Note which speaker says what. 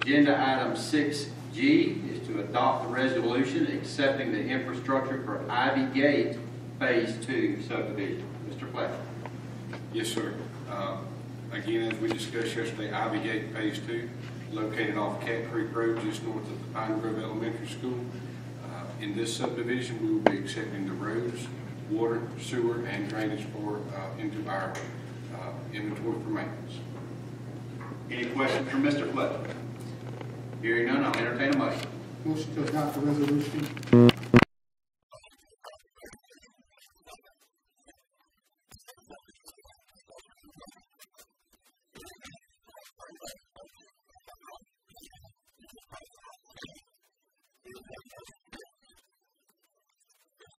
Speaker 1: Agenda item 6G is to adopt the resolution accepting the infrastructure for Ivy Gate Phase 2 subdivision. Mr. Fletcher.
Speaker 2: Yes, sir. Again, as we discussed yesterday, Ivy Gate Phase 2, located off Cat Creek Road, just north of the Pine Grove Elementary School. In this subdivision, we will be accepting the roads, water, sewer, and drainage into our inventory for maintenance.
Speaker 1: Any questions from Mr. Fletcher? Hearing none, I'll entertain a motion.
Speaker 3: Motion to adopt the resolution.